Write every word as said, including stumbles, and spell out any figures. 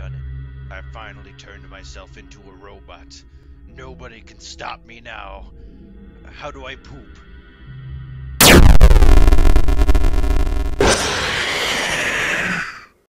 done it. I finally turned myself into a robot. Nobody can stop me now. How do I poop?